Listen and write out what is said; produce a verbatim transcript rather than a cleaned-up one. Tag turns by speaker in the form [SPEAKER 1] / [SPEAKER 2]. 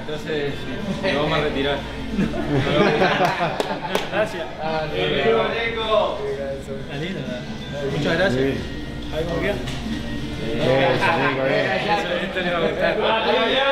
[SPEAKER 1] entonces lo vamos a retirar. Gracias. Muchas gracias. Ahí como queda. Esto le va a gustar.